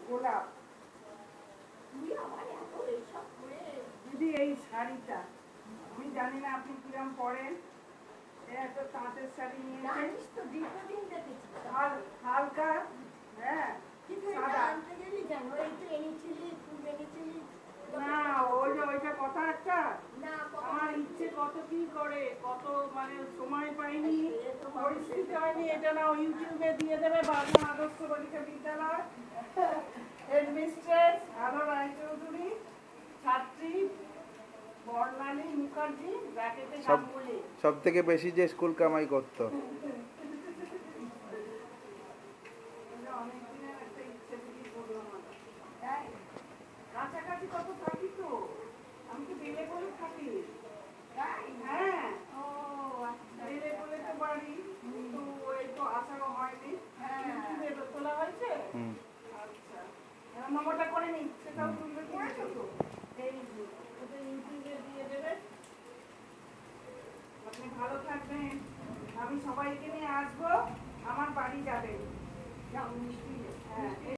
গোলাপ। দিদি এই শাড়িটা আমি জানি না আপনি কিরম পরেন, এত তাঁতের শাড়ি হালকা, হ্যাঁ না ওইটা কথা একটা, আমার ইচ্ছে কত কি করে, কত মানে সময় পাইনি, পরিস্থিতি হয়নি। এটা না ইউটিউবে দিয়ে দেবে বাংলা আদর্শ বালিকা বিদ্যালয়, হেডমিস্ট্রেস আলো রায়চৌধুরী, ছাত্রী বর্ণালী মুখার্জি, ব্র্যাকেটে গাঙ্গুলি। সব থেকে বেশি যে স্কুল কামাই করতো। অনেকদিনের একটা ইচ্ছে থেকে করলাম। কাছাকাছি কত থাকি তো, আমি তো বেলে বলে থাকি। হ্যাঁ বেলে বলে তো বাড়ি, কিন্তু ওই তো আসাও হয়নি। তোলা হয়েছে। আচ্ছা নম্বরটা করে নিই, সেটাও তুলবে করেছো তো, এই ওটা ইউটিউবে দিয়ে দেবে। আপনি ভালো থাকবেন, আমি সবাইকে নিয়ে আসবো, আমার বাড়ি যাবেন। হ্যাঁ।